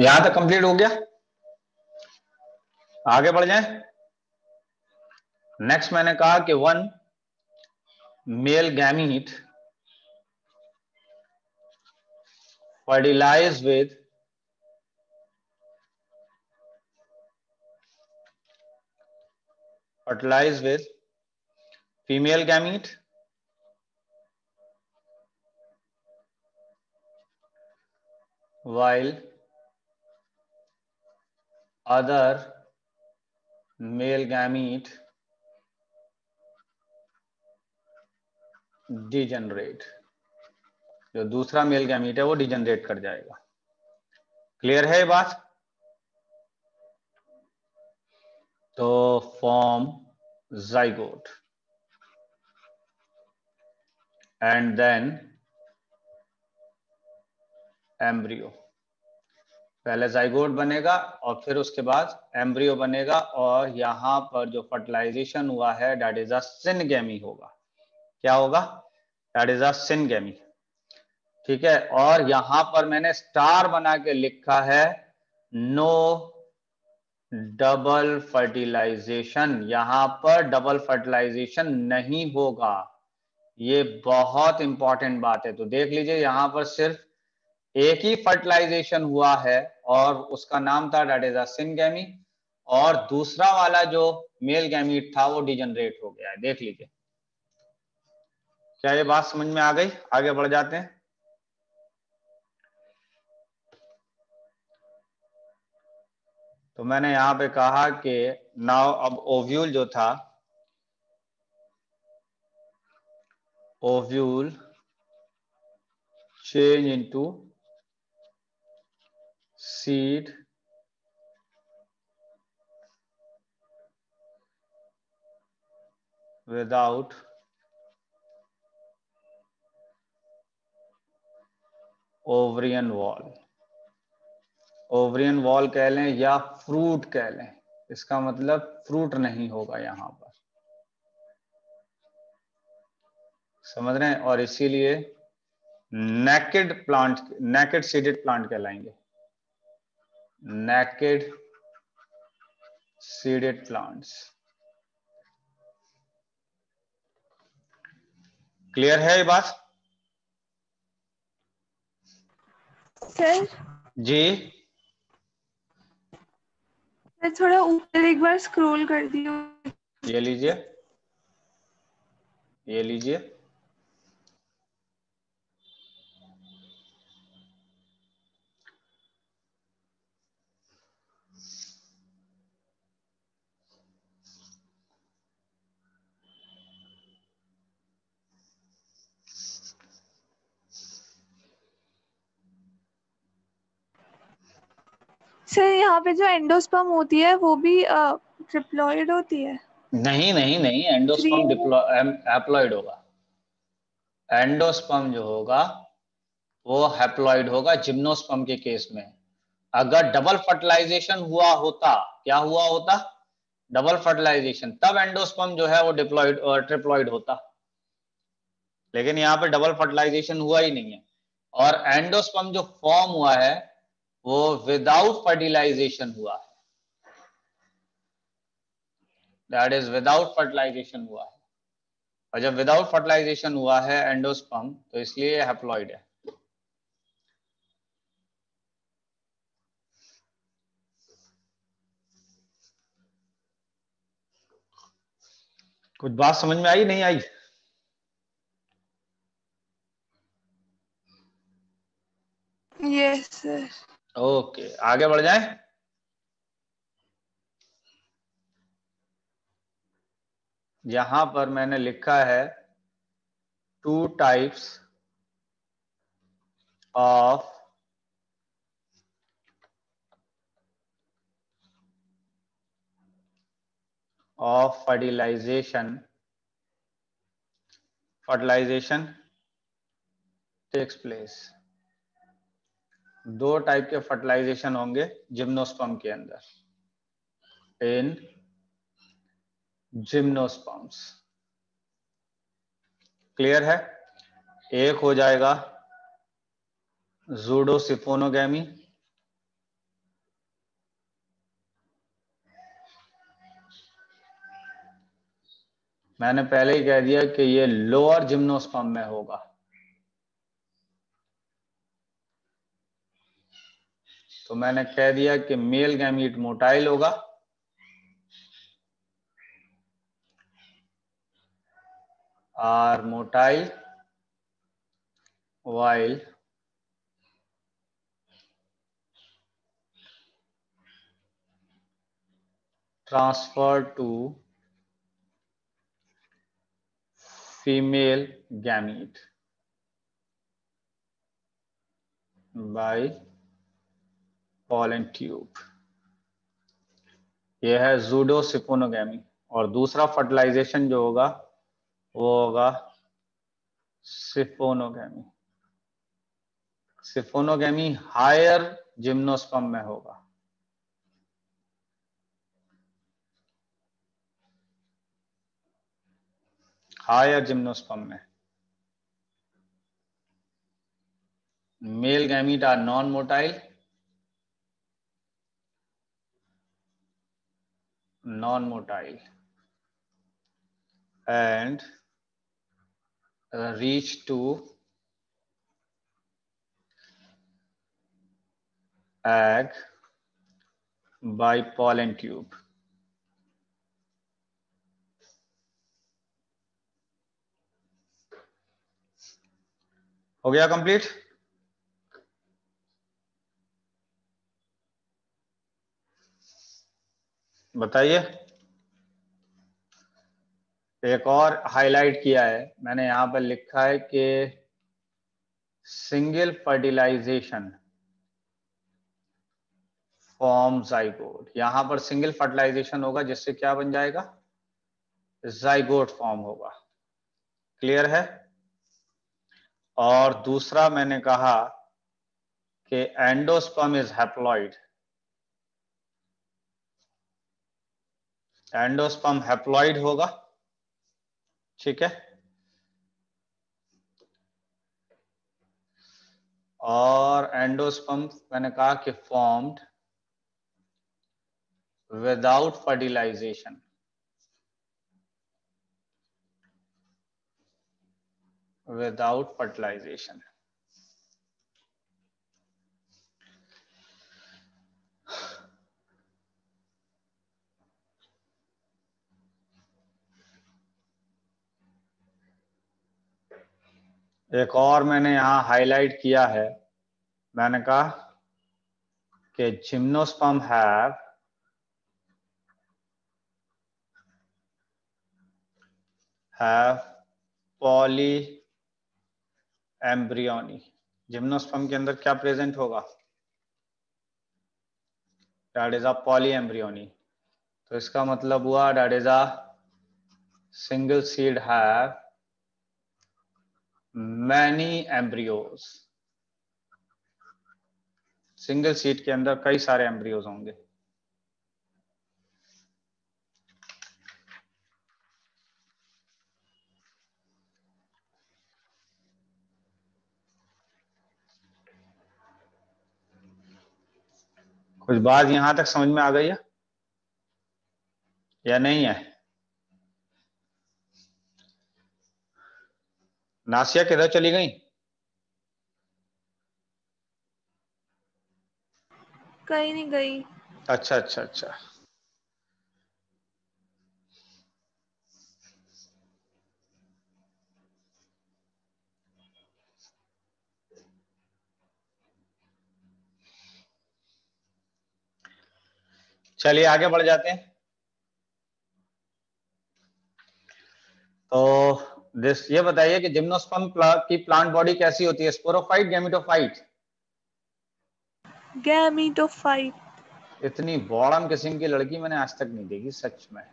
यहां तक कंप्लीट हो गया, आगे बढ़ जाएं। नेक्स्ट मैंने कहा कि one male gamete fertilized with female gamete while other male gamete degenerate, जो दूसरा मेल गैमीट है वो डिजेनरेट कर जाएगा। क्लियर है ये बात? तो form zygote and then embryo. पहले जाइगोट बनेगा और फिर उसके बाद एम्ब्रियो बनेगा, और यहां पर जो फर्टिलाइजेशन हुआ है दैट इज अ सिनगेमी होगा। क्या होगा? That is a syngamy. ठीक है, और यहां पर मैंने स्टार बना के लिखा है नो डबल फर्टिलाइजेशन। यहां पर डबल फर्टिलाइजेशन नहीं होगा, ये बहुत इंपॉर्टेंट बात है। तो देख लीजिए यहां पर सिर्फ एक ही फर्टिलाइजेशन हुआ है और उसका नाम था दैट इज अ सिनगेमी, और दूसरा वाला जो मेल गैमीट था वो डिजेनरेट हो गया है। देख लीजिए, क्या ये बात समझ में आ गई? आगे बढ़ जाते हैं। तो मैंने यहां पे कहा कि नाउ अब ओव्यूल जो था, ovule change into seed without ovarian wall. Ovarian wall कह लें या फ्रूट कह लें, इसका मतलब फ्रूट नहीं होगा यहां पर, समझ रहे हैं? और इसीलिए naked plant, naked seeded plant कहलाएंगे, नेकेड सीडेड प्लांट्स। क्लियर है ये बात? सर जी मैं थोड़ा ऊपर एक बार स्क्रॉल कर दी हूँ। ये लीजिए, ये लीजिए। सर यहाँ पे जो एंडोस्पर्म होती है वो भी ट्रिप्लॉइड होती है? नहीं नहीं नहीं, एंडोस्पर्म हैप्लॉइड होगा। एंडोस्पर्म जो होगा वो हैप्लॉइड होगा जिम्नोस्पर्म के केस में। अगर डबल फर्टिलाइजेशन हुआ होता, क्या हुआ होता? डबल फर्टिलाइजेशन, तब एंडोस्पर्म जो है वो डिप्लॉइड और ट्रिप्लॉइड होता, लेकिन यहाँ पे डबल फर्टिलाइजेशन हुआ ही नहीं है। और एंडोस्पर्म जो फॉर्म हुआ है वो विदाउट फर्टिलाइजेशन हुआ है, दैट इज विदाउट फर्टिलाइजेशन हुआ है। और जब विदाउट फर्टिलाइजेशन हुआ है एंडोस्पर्म, तो इसलिए हैप्लॉइड है। कुछ बात समझ में आई नहीं आई? Yes sir. ओके, आगे बढ़ जाएं। यहां पर मैंने लिखा है two types of fertilization takes place। दो टाइप के फर्टिलाइजेशन होंगे जिम्नोस्पर्म के अंदर, इन जिम्नोस्पर्म्स। क्लियर है? एक हो जाएगा जूडोसिफोनोगैमी मैंने पहले ही कह दिया कि ये लोअर जिम्नोस्पर्म में होगा। तो मैंने कह दिया कि मेल गैमीट मोटाइल होगा, are motile while transferred to female gamete by pollen tube। यह है जूडोसिपोनोगैमी। और दूसरा फर्टिलाइजेशन जो होगा वो होगा सिफोनोगैमी। सिफोनोगैमी हायर जिम्नोस्पर्म में होगा। हायर जिम्नोस्पर्म में male gamete are non motile, and reach to egg by pollen tube। हो गया कंप्लीट? बताइए। एक और हाईलाइट किया है मैंने, यहां पर लिखा है कि सिंगल फर्टिलाइजेशन फॉर्म जाइगोट। यहां पर सिंगल फर्टिलाइजेशन होगा जिससे क्या बन जाएगा? जाइगोट फॉर्म होगा। क्लियर है? और दूसरा मैंने कहा कि endosperm is haploid. Endosperm haploid होगा, ठीक है। और एंडोस्पर्म मैंने कहा कि formed without fertilization. Without fertilization. एक और मैंने यहां हाईलाइट किया है, मैंने कहा कि gymnosperm have polyembryony. Gymnosperm के अंदर क्या प्रेजेंट होगा? That is a polyembryony. तो इसका मतलब हुआ that is a single seed have many embryos. Single seed के अंदर कई सारे एम्ब्रियोज होंगे। कुछ बात यहां तक समझ में आ गई है या नहीं है? नासिया किधर चली गई? कहीं नहीं गई। अच्छा अच्छा अच्छा। चलिए आगे बढ़ जाते हैं। तो ये बताइए कि जिम्नोस्पर्म की प्लांट बॉडी कैसी होती है? Sporophyte, gametophyte? गैमीटोफाइट। इतनी बॉडम किस्म की लड़की मैंने आज तक नहीं देखी सच में।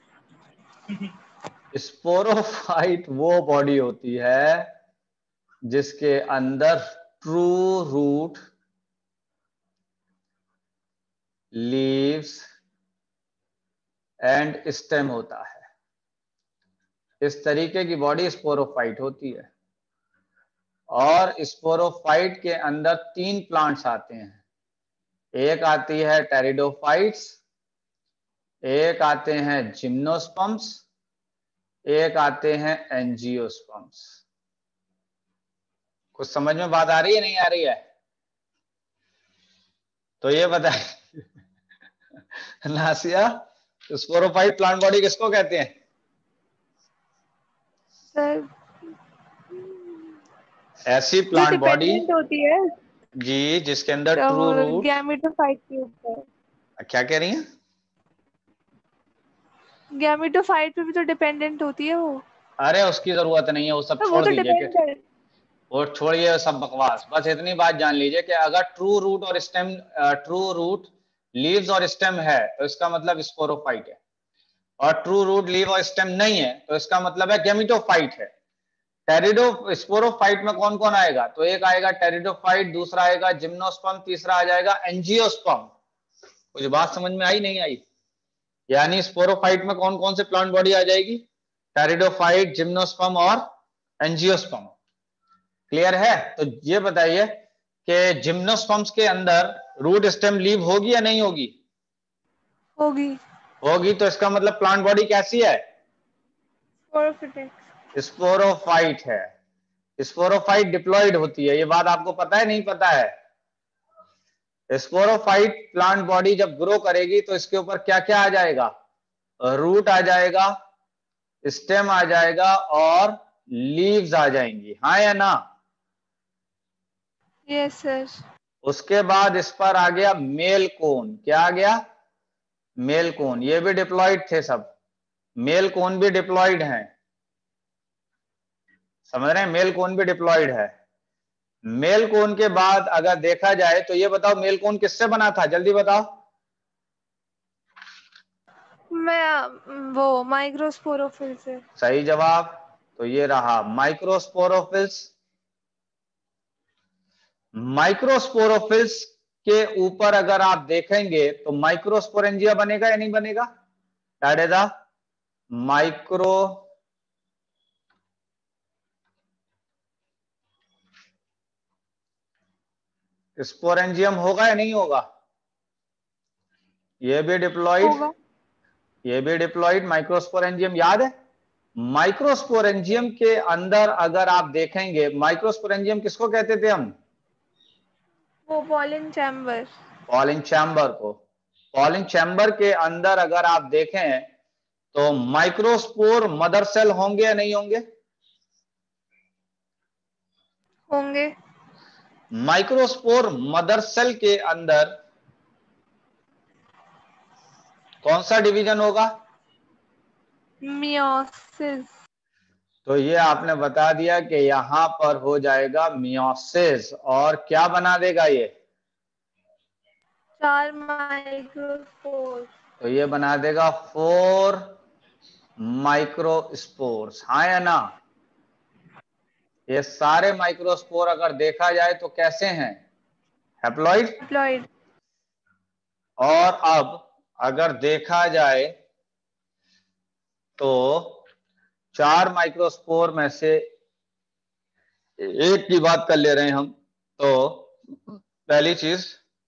स्पोरोफाइट वो बॉडी होती है जिसके अंदर true root, leaves and stem होता है। इस तरीके की बॉडी स्पोरोफाइट होती है। और स्पोरोफाइट के अंदर 3 प्लांट्स आते हैं। एक आती है टेरिडोफाइट्स, एक आते हैं जिम्नोस्पर्म्स, एक आते हैं एंजियोस्पर्म्स। कुछ समझ में बात आ रही है नहीं आ रही है? तो ये बताइए नासिया, स्पोरोफाइट प्लांट बॉडी किसको कहते हैं? सर ऐसी जो प्लांट बॉडी डिपेंडेंट होती है जी जिसके अंदर तो ट्रू रूट। गैमेटोफाइट के ऊपर। क्या कह रही हैं? गैमेटोफाइट पे भी तो डिपेंडेंट होती है वो। अरे उसकी जरूरत नहीं है, वो सब तो वो छोड़ तो दीजिए डिपेंड कर। वो छोड़िए सब बकवास। बस इतनी बात जान लीजिए कि अगर ट्रू रूट और स्टेम, ट्रू रूट लीव्स और स्टेम है तो इसका मतलब स्पोरोफाइट है, और ट्रू रूट लीव और स्टेम नहीं है तो इसका मतलब है गैमेटोफाइट है। टेरिडो स्पोरोफाइट में कौन कौन आएगा? तो एक आएगा टेरिडोफाइट, दूसरा आएगा जिम्नोस्पर्म, तीसरा आ जाएगा एंजियोस्पर्म। कुछ बात समझ में आई नहीं आई? यानी स्पोरोफाइट में कौन कौन से प्लांट बॉडी आ जाएगी? टेरिडोफाइट, जिम्नोस्पर्म और एंजियोस्पर्म। क्लियर है? तो ये बताइए कि जिम्नोस्पर्म्स के अंदर रूट स्टेम लीव होगी या नहीं होगी? होगी। होगी। तो इसका मतलब प्लांट बॉडी कैसी है? स्पोरोफिटिक। स्पोरोफाइट है। स्पोरोफाइट डिप्लॉइड होती है, ये बात आपको पता है नहीं पता है? स्पोरोफाइट प्लांट बॉडी जब ग्रो करेगी तो इसके ऊपर क्या क्या आ जाएगा? रूट आ जाएगा, स्टेम आ जाएगा और लीव्स आ जाएंगी, हाँ या ना? Yes sir. उसके बाद इस पर आ गया मेल कोन। क्या आ गया? Male cone. ये भी डिप्लॉइड थे सब, मेल कोन भी डिप्लॉइड हैं। समझ रहे हैं? मेल कोन भी डिप्लॉइड है। मेल कोन के बाद अगर देखा जाए तो ये बताओ मेल कोन किससे बना था, जल्दी बताओ। मैं वो माइक्रोस्पोरोफिल से। सही जवाब। तो ये रहा माइक्रोस्पोरोफिल्स। माइक्रोस्पोरोफिल्स के ऊपर अगर आप देखेंगे तो माइक्रोस्पोरेंजिया बनेगा या नहीं बनेगा? That is the microsporangium होगा या नहीं होगा? ये भी डिप्लॉइड, होगा। ये भी डिप्लॉइड माइक्रोस्पोरेंजियम। याद है माइक्रोस्पोरेंजियम के अंदर अगर आप देखेंगे, माइक्रोस्पोरेंजियम किसको कहते थे हम? वो पॉलन चैम्बर। पॉलिन चैम्बर को। पॉलिन चैम्बर के अंदर अगर आप देखें तो माइक्रोस्पोर मदर सेल होंगे या नहीं होंगे? होंगे। माइक्रोस्पोर मदर सेल के अंदर कौन सा डिवीजन होगा? मियोसिस। तो ये आपने बता दिया कि यहां पर हो जाएगा मियोसिस, और क्या बना देगा ये? 4 माइक्रोस्पोर। तो ये बना देगा 4 माइक्रोस्पोर्स, हाँ या ना? ये सारे माइक्रोस्पोर अगर देखा जाए तो कैसे हैं? हैप्लॉइड। डिप्लॉइड। और अब अगर देखा जाए तो 4 माइक्रोस्पोर में से एक की बात कर ले रहे हैं हम। तो पहली चीज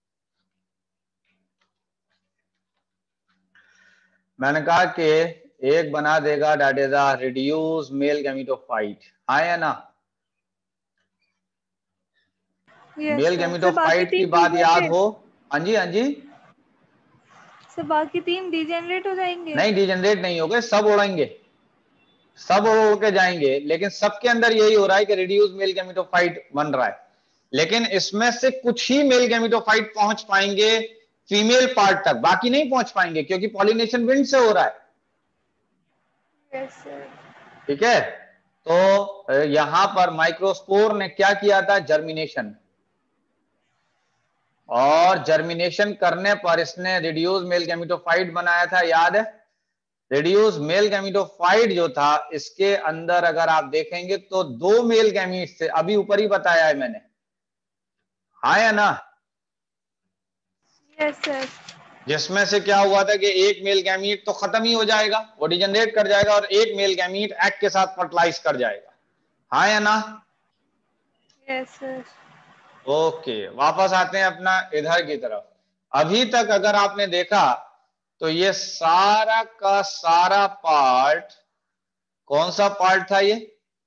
मैंने कहा कि एक बना देगा that is a reduce male gametophyte, हाँ या ना? Yes male sir. सब बाकी गैमेटोफाइट की 3 बात याद डिजेनरेट। हो? हाँ जी, हाँ जी। सब बाकी 3 डिजेनरेट हो जाएंगे। नहीं, डिजेनरेट नहीं हो गए, सब उड़ेंगे, सब उड़ के जाएंगे, लेकिन सबके अंदर यही हो रहा है कि रिड्यूस मेल गैमेटोफाइट बन रहा है। लेकिन इसमें से कुछ ही मेल गैमेटोफाइट पहुंच पाएंगे फीमेल पार्ट तक, बाकी नहीं पहुंच पाएंगे क्योंकि पॉलिनेशन विंड से हो रहा है। Yes sir. ठीक है? तो यहां पर माइक्रोस्पोर ने क्या किया था? जर्मिनेशन। और जर्मिनेशन करने पर इसने रिड्यूस मेल गैमेटोफाइट बनाया था, याद है? रिड्यूस मेल गैमेटोफाइट जो था इसके अंदर अगर आप देखेंगे तो 2 मेल गैमीट थे, अभी ऊपर ही बताया है मैंने, हाँ या ना? Yes sir. जिसमें से क्या हुआ था कि एक मेल गैमीट तो खत्म ही हो जाएगा, वो डिजेनरेट कर जाएगा, और एक मेल गैमीट एग के साथ फर्टिलाइज कर जाएगा, हाँ या ना? Yes sir. ओके, वापस आते हैं अपना इधर की तरफ। अभी तक अगर आपने देखा तो ये सारा का सारा पार्ट कौन सा पार्ट था ये?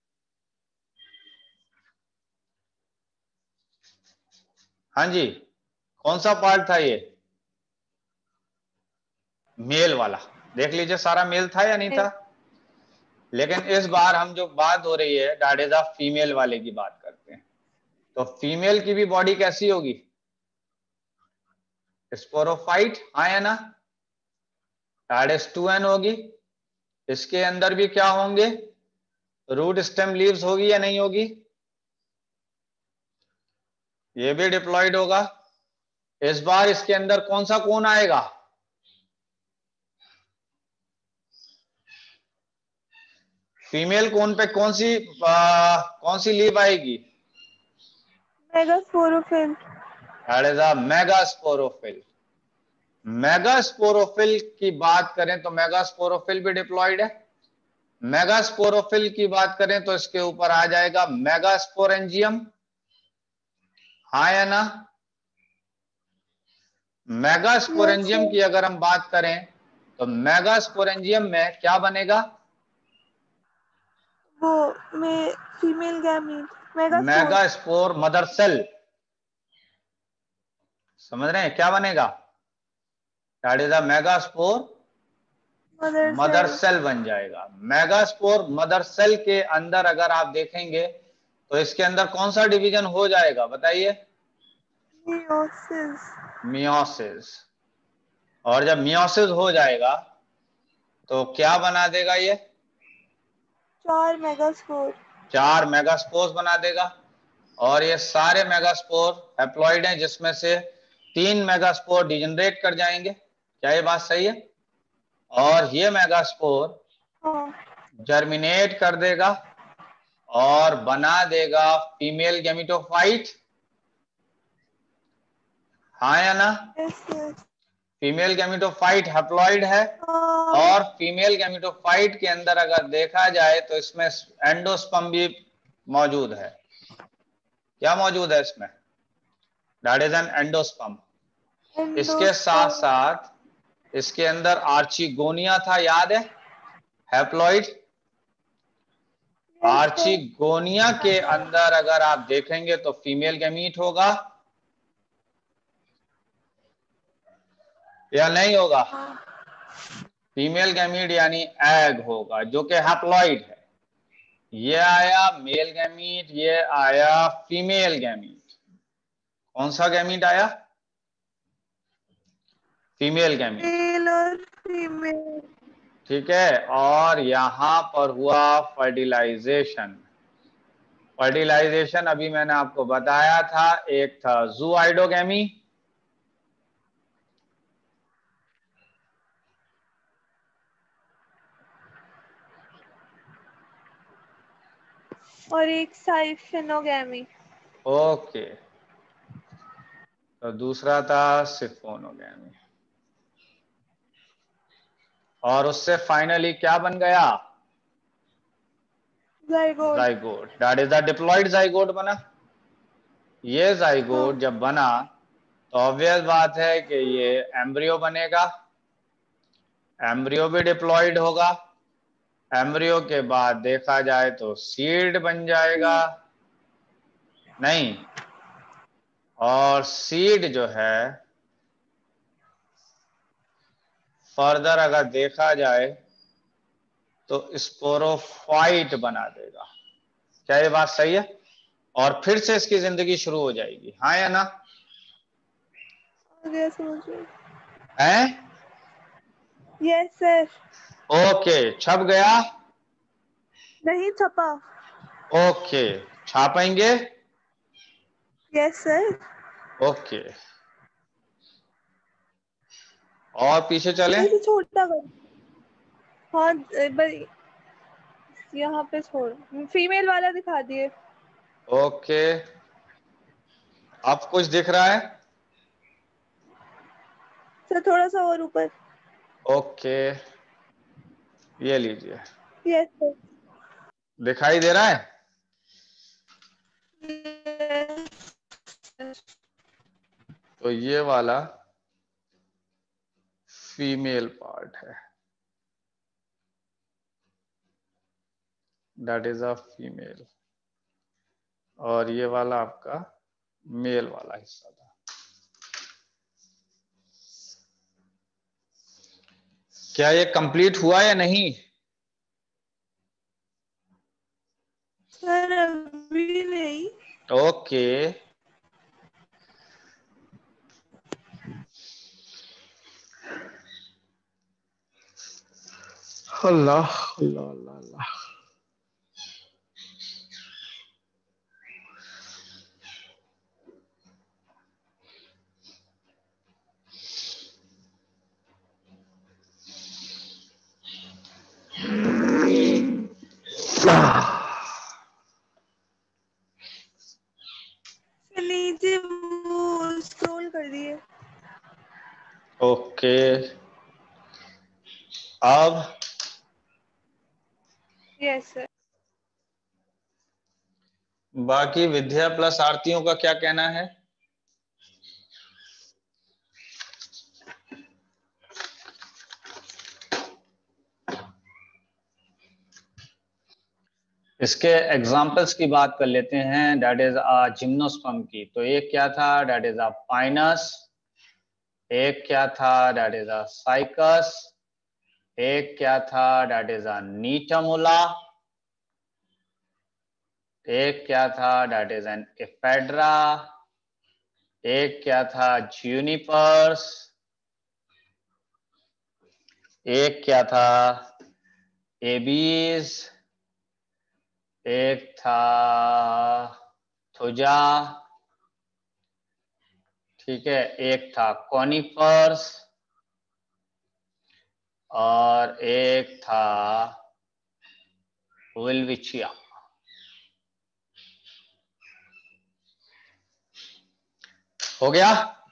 हाँ जी, कौन सा पार्ट था ये? मेल वाला। देख लीजिए सारा मेल था या नहीं था? लेकिन इस बार हम जो बात हो रही है डाडेजा फीमेल वाले की बात करते हैं। तो फीमेल की भी बॉडी कैसी होगी? स्पोरोफाइट, हाँ या ना? डाडेस 2n होगी। इसके अंदर भी क्या होंगे? रूट स्टेम लीव्स होगी या नहीं होगी? ये भी डिप्लॉयड होगा। इस बार इसके अंदर कौन सा कोन आएगा? फीमेल कोन पे कौन सी लीव आएगी? Megasporophyll. That is a megasporophyll. Megasporophyll की बात करें तो मेगास्पोरोफिल भी डिप्लॉयड है। मेगास्पोरोफिल की बात करें तो इसके ऊपर आ जाएगा मेगास्पोरेंजियम, हाँ या ना? मेगास्पोरेंजियम की अगर हम बात करें तो मेगास्पोरेंजियम में क्या बनेगा? वो में female gamete megaspore. Megaspore mother cell. समझ रहे हैं क्या बनेगा? That is a megaspore mother cell बन जाएगा। मेगास्पोर मदर सेल के अंदर अगर आप देखेंगे तो इसके अंदर कौन सा डिवीजन हो जाएगा बताइए? मियोसिस। मियोसिस। और जब मियोसिस हो जाएगा तो क्या बना देगा ये? 4 मेगास्पोर। 4 मेगास्पोर्स बना देगा। और ये सारे मेगास्पोर हैप्लॉइड हैं जिसमें से 3 मेगास्पोर डिजेनरेट कर जाएंगे। क्या ये बात सही है? और ये मेगास्पोर हाँ। जर्मिनेट कर देगा और बना देगा फीमेल गैमेटोफाइट, हाँ या ना? फीमेल गैमेटोफाइट हैप्लॉइड है। और फीमेल गैमेटोफाइट के अंदर अगर देखा जाए तो इसमें एंडोस्पर्म भी मौजूद है। क्या मौजूद है इसमें? That is an endosperm. इसके साथ साथ इसके अंदर आर्चिगोनिया था, याद है? हैप्लॉइड। आर्चिगोनिया के अंदर अगर आप देखेंगे तो फीमेल गैमीट होगा या नहीं होगा? फीमेल गैमीट यानी एग होगा जो कि हैप्लॉइड है। ये आया मेल गैमीट, ये आया फीमेल गैमीट। कौन सा गैमीट आया? Female gamete. मेल और फीमेल। ठीक है। और यहां पर हुआ फर्टिलाइजेशन। फर्टिलाइजेशन अभी मैंने आपको बताया था, एक था जूआइडोगैमी, और एक साइफिनोगैमी। ओके। तो दूसरा था सिफोनोगैमी। और उससे फाइनली क्या बन गया? Zygote. Zygote. That is the diploid zygote बना। ये जाइगोट जब बना तो ऑब्वियस बात है कि ये एम्ब्रियो बनेगा। एम्ब्रियो भी डिप्लॉयड होगा। एम्ब्रियो के बाद देखा जाए तो सीड बन जाएगा, नहीं? और सीड जो है फर्दर अगर देखा जाए तो स्पोरोफाइट बना देगा। क्या ये बात सही है? और फिर से इसकी जिंदगी शुरू हो जाएगी, हाँ या ना? हैं? Yes sir. ओके, छप गया? नहीं छपा। ओके, छापेंगे? Yes sir. ओके। और पीछे चलें? इसे छोटा कर। हाँ बस यहाँ पे छोड़, फीमेल वाला दिखा दिए। ओके, अब कुछ दिख रहा है? सर थोड़ा सा और ऊपर। ओके, ये लीजिए। Yes sir. दिखाई दे रहा है? तो ये वाला फीमेल पार्ट है। दैट इज अ फीमेल, और ये वाला आपका मेल वाला हिस्सा था। क्या ये कंप्लीट हुआ या नहीं? सर अभी नहीं। ओके, अल्लाह अल्लाह अल्लाह अल्लाह। नीचे वो स्क्रॉल कर दिए। ओके, अब यस सर। बाकी विद्या प्लस आरतियों का क्या कहना है? इसके एग्जाम्पल्स की बात कर लेते हैं। डेट इज अ जिम्नोस्पर्म की, तो एक क्या था, डेट इज अ पाइनस। एक क्या था, डेट इज अ साइकस। एक क्या था, डेट इज अ नीटामुला। एक क्या था, डेट इज एन एफेड्रा। एक क्या था, ज्यूनिपर्स। एक क्या था, एबीज। एक था थुजा, ठीक है। एक था कॉनिफर्स, और एक था विल्विचिया। हो गया?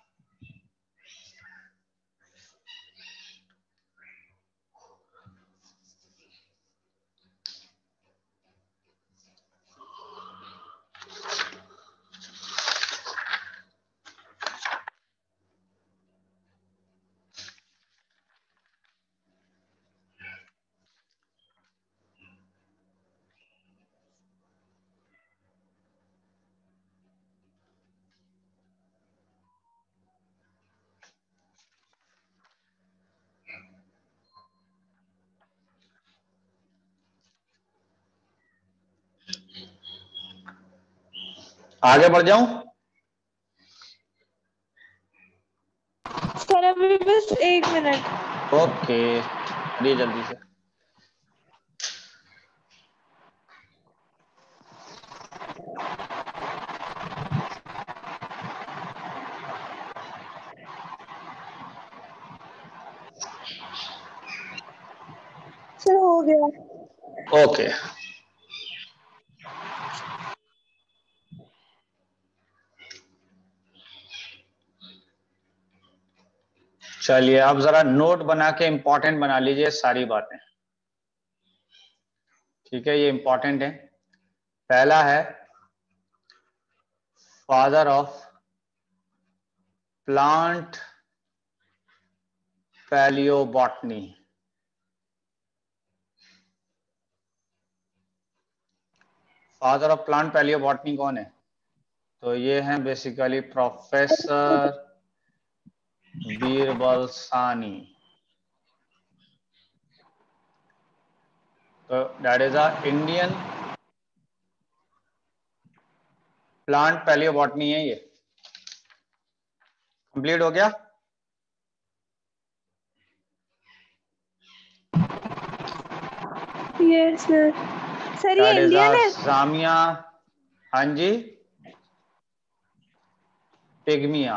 आगे बढ़ जाऊं? सर अभी बस 1 मिनट। ओके, करिए जल्दी से। सर हो गया। ओके, चलिए अब जरा नोट बना के इंपॉर्टेंट बना लीजिए सारी बातें, ठीक है। ये इंपॉर्टेंट है। पहला है father of plant palaeobotany. Father of plant palaeobotany कौन है? तो ये हैं बेसिकली प्रोफेसर बीरबल सानी। तो that is a Indian plant palaeobotany है ये। कंप्लीट हो गया? Yes sir. सर ये दैट इज अ इंडियन है। जामिया, हाँ जी, पिग्मिया,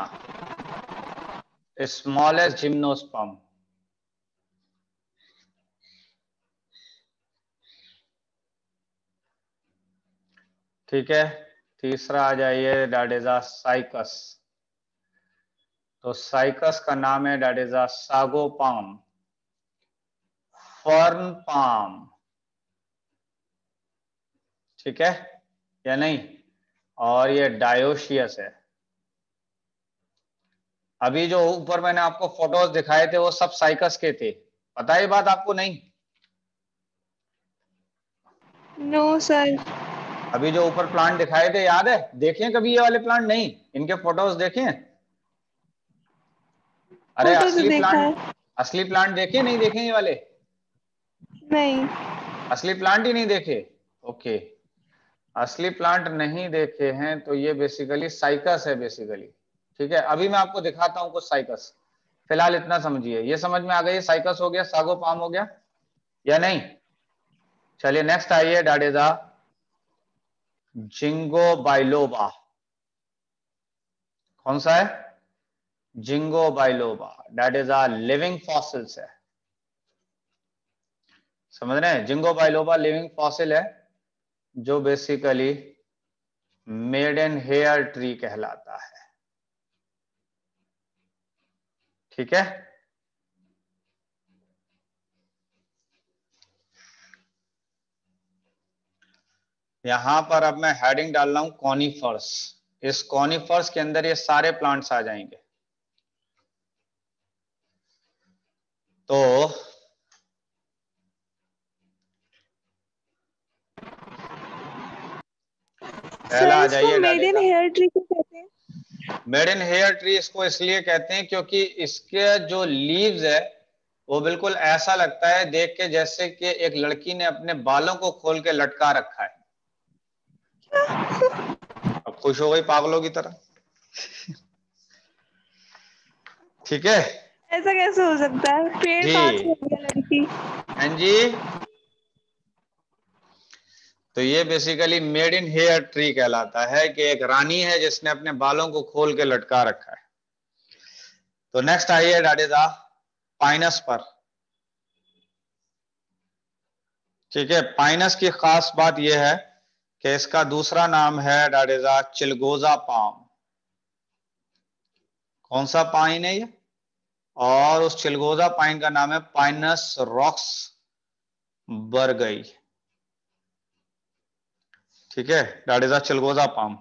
स्मॉलेस्ट जिम्नोस्पर्म। ठीक है। तीसरा आ जाइए, दैट इज अ साइकस। तो साइकस का नाम है that is a sago palm, fern palm, ठीक है या नहीं? और ये डायोशियस है। अभी जो ऊपर मैंने आपको फोटोज दिखाए थे वो सब साइकस के थे, पता है ये बात आपको? नहीं? No sir. अभी जो ऊपर प्लांट दिखाए थे याद है, देखे कभी ये वाले प्लांट? नहीं, इनके फोटोज देखे? अरे फोटो तो देखा है। असली प्लांट देखे नहीं देखे ये वाले? नहीं। असली प्लांट ही नहीं देखे? ओके, असली प्लांट नहीं देखे हैं तो ये बेसिकली साइकस है बेसिकली। ठीक है, अभी मैं आपको दिखाता हूं कुछ साइकस। फिलहाल इतना समझिए, ये समझ में आ गई, साइकस हो गया, सागो पाम हो गया या नहीं? चलिए नेक्स्ट आइए, डाडेजा जिंगो बाइलोबा। कौन सा है? Ginkgo biloba, that is a living fossils है। समझ रहे हैं, जिंगो बाइलोबा लिविंग फॉसिल है जो बेसिकली मेडन हेयर ट्री कहलाता है। ठीक है, यहां पर अब मैं हेडिंग डाल रहा हूं कॉनिफर्स। इस कॉनिफर्स के अंदर ये सारे प्लांट्स आ जाएंगे। तो पहला सर आ इसको जाइए मेड इन डालेगा। हेयर ट्री क्यों कहते हैं? मेड इन हेयर ट्री इसको इसलिए कहते हैं क्योंकि इसके जो लीव्स है वो बिल्कुल ऐसा लगता है देख के जैसे कि एक लड़की ने अपने बालों को खोल के लटका रखा है। अब खुश हो गई पागलों की तरह। ठीक है ऐसा कैसे हो सकता है? पेड़ जी, पास हो गया लड़की। हाँ जी। तो ये basically maidenhair tree कहलाता है कि एक रानी है जिसने अपने बालों को खोल के लटका रखा है। तो नेक्स्ट आइए डाडेजा पाइनस पर। ठीक है, पाइनस की खास बात यह है कि इसका दूसरा नाम है डाडेजा चिलगोजा पाम। कौन सा पाइन है ये? और उस चिलगोजा पाइन का नाम है पाइनस रॉक्स बरगई। ठीक है, डाडेजा चिलगोजा पाम।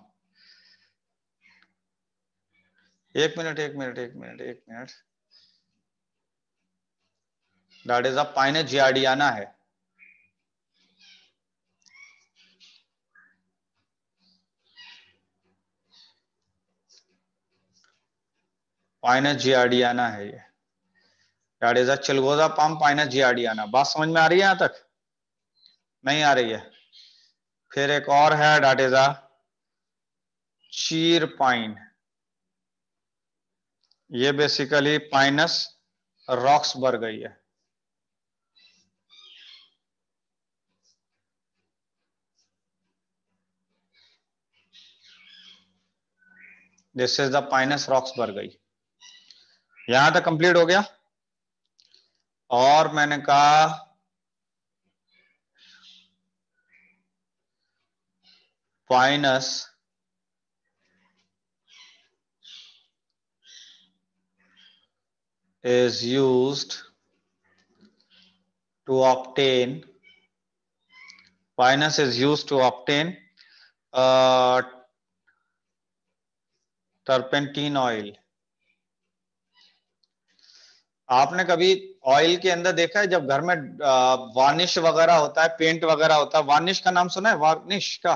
एक मिनट एक मिनट एक मिनट एक मिनट, डाडेजा पाइनस जियार्डियाना है। पाइनस जियार्डियाना है ये, दैट इज अ चिलगोजा पाम पाइनस जियार्डियाना। बात समझ में आ रही है? यहां तक नहीं आ रही है? फिर एक और है दैट इज अ चीर पाइन। ये basically Pinus roxburghii है। This is the pinus roxburghii. यहां तक कंप्लीट हो गया। और मैंने कहा pinus is used to obtain Pinus is used to obtain turpentine oil. आपने कभी ऑयल के अंदर देखा है जब घर में वार्निश वगैरह होता है, पेंट वगैरह होता है, वार्निश का नाम सुना है? वार्निश का,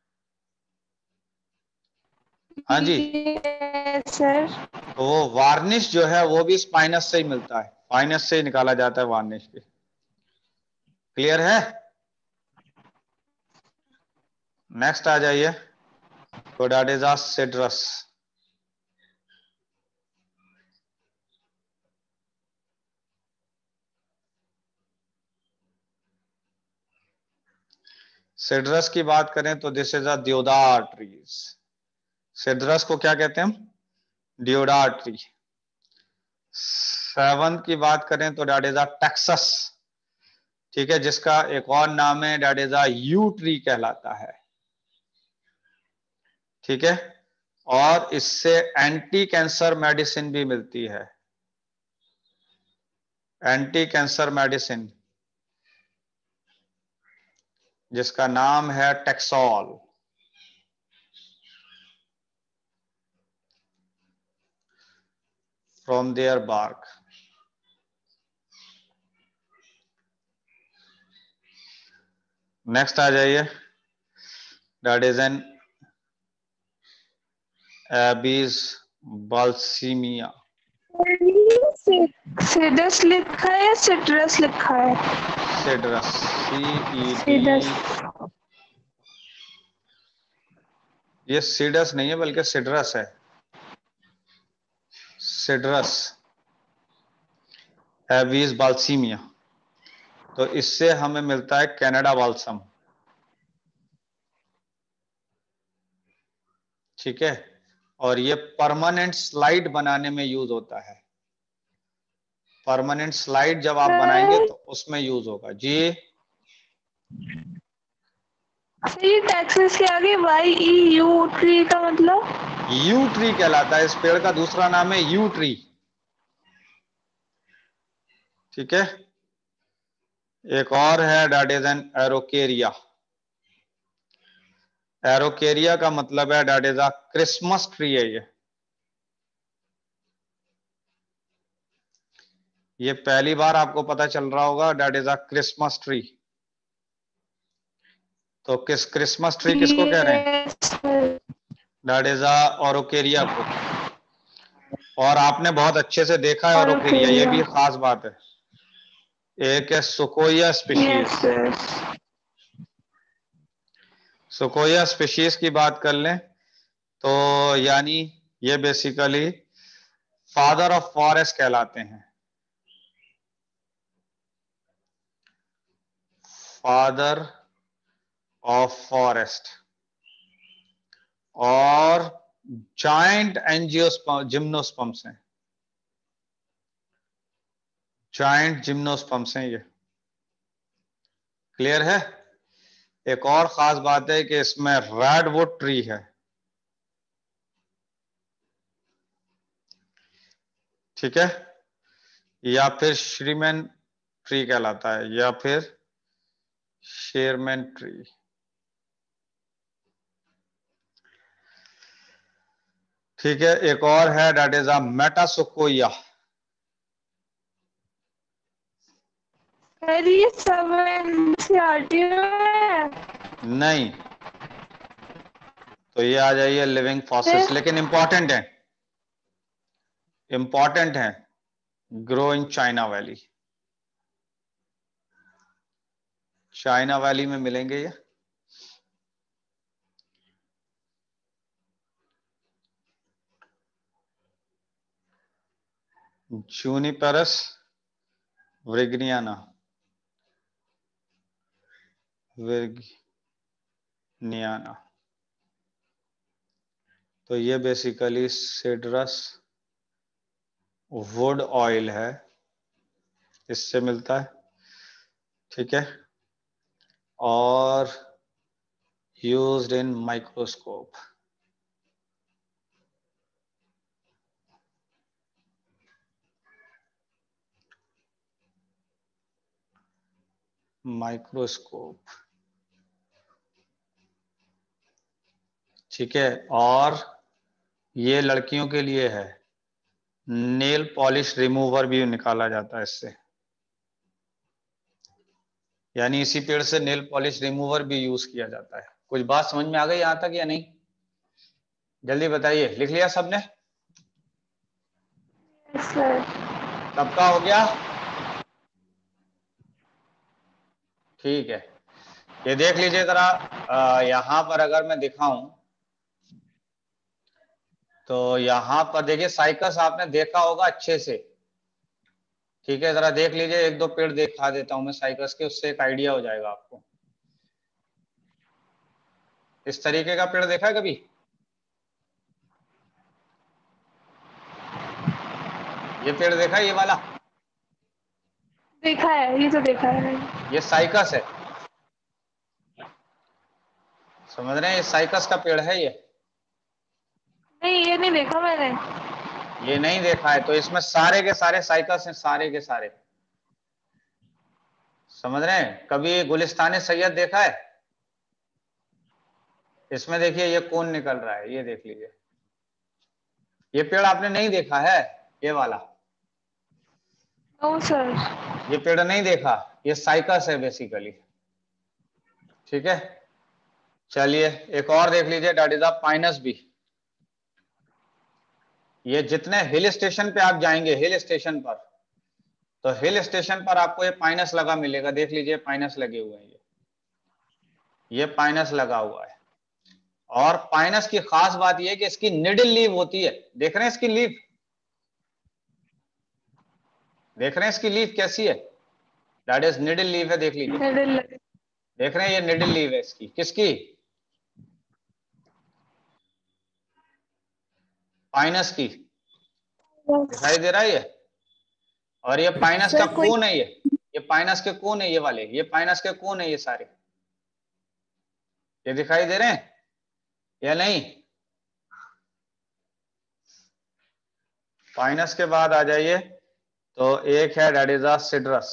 हाँ जी। सर तो वो वार्निश जो है वो भी स्पाइनस से ही मिलता है, पाइनस से ही निकाला जाता है वार्निश भी। क्लियर है? नेक्स्ट आ जाइए, तो that is a citrus. Citrus की बात करें तो दिस इज अ देवदार ट्रीज। सिट्रस को क्या कहते हैं हम? देवदार ट्री। सेवंथ की बात करें तो दैट इज अ टेक्सस। ठीक है, जिसका एक और नाम है that is a yew tree कहलाता है। ठीक है, और इससे एंटी कैंसर मेडिसिन भी मिलती है, एंटी कैंसर मेडिसिन, जिसका नाम है Taxol. From their bark. Next आ जाइए, that is an Abies balsamea. Cedrus लिखा है या सिट्रस लिखा है? Cedrus, cedrus. CED, ये सीडस नहीं है बल्कि सिडरस है, सिडरस एबीज बाल्सीमिया। तो इससे हमें मिलता है कनाडा बाल्सम, ठीक है। और ये परमानेंट स्लाइड बनाने में यूज होता है, परमानेंट स्लाइड जब आप बनाएंगे तो उसमें यूज होगा जी। ये टेक्सास के आगे YEU ट्री का मतलब? यू ट्री कहलाता है, इस पेड़ का दूसरा नाम है यू ट्री, ठीक है। एक और है that is an araucaria. Araucaria का मतलब है that is a Christmas tree है ये पहली बार आपको पता चल रहा होगा that is a Christmas tree. तो क्रिसमस ट्री किसको कह रहे हैं? दैट इज अ ओरोकेरिया को। और आपने बहुत अच्छे से देखा है ओरोकेरिया, ये भी खास बात है। एक है सुकोया स्पीशीज, सुकोया स्पीशीज की बात कर लें तो यानी ये बेसिकली फादर ऑफ फॉरेस्ट कहलाते हैं, फादर ऑफ फॉरेस्ट। और जाइंट एंजियोस्पर्म जिम्नोस्पर्म्स हैं, जाइंट जिम्नोस्पर्म्स हैं ये, क्लियर है। एक और खास बात है कि इसमें रेडवुड ट्री है, ठीक है, या फिर श्रीमैन ट्री कहलाता है, या फिर शेरमैन ट्री। ठीक है, एक और है दैट इज अ मेटासुकोया। ये सब NCERT में? नहीं, तो ये आ जाइए लिविंग फॉसिल्स, लेकिन इंपॉर्टेंट है, इंपॉर्टेंट है, grow in China valley, China valley में मिलेंगे ये। जूनिपेरस विग्नियाना, विग्नियाना। तो ये बेसिकली सिडरस वुड ऑयल है, इससे मिलता है, ठीक है। और यूज्ड इन माइक्रोस्कोप, माइक्रोस्कोप, ठीक है। और ये लड़कियों के लिए है, नेल पॉलिश रिमूवर भी निकाला जाता है इससे, यानी इसी पेड़ से नेल पॉलिश रिमूवर भी यूज किया जाता है। कुछ बात समझ में आ गई यहां तक या नहीं? जल्दी बताइए, लिख लिया सबने? सबका हो गया? ठीक है, ये देख लीजिए जरा, यहां पर अगर मैं दिखाऊं तो यहां पर देखिए साइकस आपने देखा होगा अच्छे से, ठीक है। जरा देख लीजिए, एक दो पेड़ दिखा देता हूं मैं साइकस के, उससे एक आइडिया हो जाएगा आपको। इस तरीके का पेड़ देखा है कभी? ये पेड़ देखा है, ये वाला? देखा है, ये तो देखा है। ये साइकस है, समझ रहे हैं? ये साइकस का पेड़ है ये। नहीं, ये नहीं देखा मैंने। ये नहीं देखा है, तो इसमें सारे के सारे साइकस हैं, सारे के सारे, समझ रहे हैं? कभी गुलिस्तान सैयद देखा है? इसमें देखिए ये कौन निकल रहा है, ये देख लीजिए। ये पेड़ आपने नहीं देखा है, ये वाला? No sir. ये पेड़ नहीं देखा, ये साइकस है बेसिकली, ठीक है, चलिए एक और देख लीजिए, that is the pinus B. ये जितने हिल स्टेशन पे आप जाएंगे, हिल स्टेशन पर, तो हिल स्टेशन पर आपको ये पाइनस लगा मिलेगा। देख लीजिए पाइनस लगे हुए हैं, ये पाइनस लगा हुआ है। और पाइनस की खास बात यह है कि इसकी निडल लीव होती है। देख रहे हैं इसकी लीव, देख रहे हैं इसकी लीव कैसी है, दैट इज निडल लीव है। देख लीजिए, देख रहे हैं ये निडल लीव है इसकी, किसकी, पाइनस की। दिखाई दे रहा है ये, और ये पाइनस का कोन है, ये पाइनस के कोन है, ये वाले ये पाइनस के कोन है, ये सारे ये दिखाई दे रहे हैं या नहीं। पाइनस के बाद आ जाइए, तो एक है दैट इज सिड्रस।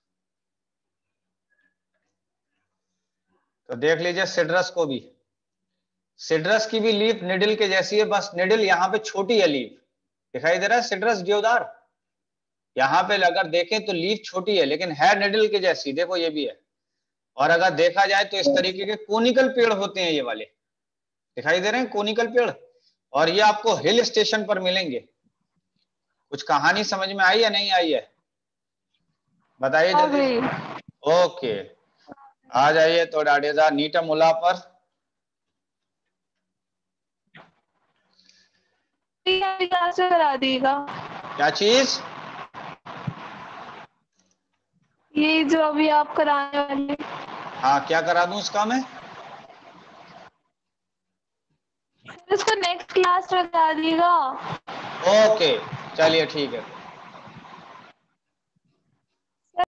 तो देख लीजिए सिड्रस को भी, सिड्रस की भी लीफ निडल के जैसी है, बस निडल यहाँ पे छोटी है लीफ। दिखाई दे रहा है सिड्रस देवदार, यहाँ पे अगर देखें तो लीफ छोटी है लेकिन है निडल के जैसी। देखो ये भी है। और अगर देखा जाए तो इस तरीके के कोनिकल पेड़ होते हैं ये वाले, दिखाई दे रहे हैं कोनिकल पेड़, और ये आपको हिल स्टेशन पर मिलेंगे। कुछ कहानी समझ में आई या नहीं आई है, बताइए जल्दी। ओके, आ जाइए तो डाडेजा नीटामुला पर। क्लास में करा देगा क्या चीज, ये जो अभी आप कराने वाले। हाँ क्या करा दूं इसका मैं, इसको नेक्स्ट क्लास में करा देगा। ओके चलिए ठीक है।